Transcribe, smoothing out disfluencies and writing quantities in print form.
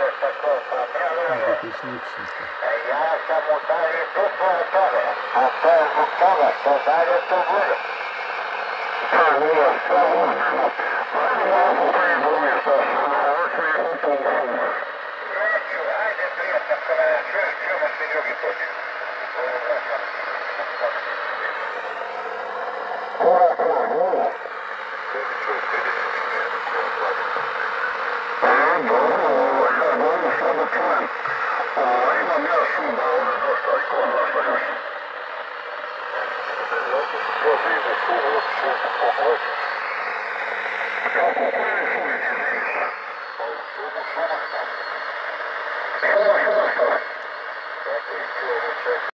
Zapisničnika. Ja sam u dalje duplo od toga, a to je zbog toga što dalje to bude. To nije sve učno. Neću, ajde prijatelj, ko me čuješ, čujemo svi drugi put. Imam ja šuma, ono dosta i kod dosta još. Ja vidim šumu, osjećam se pohvaćaš. Kako koje šume će vidjeti? Pa u šumu šuma. Šuma, šuma, šuma. Tako i čuo, čekaj.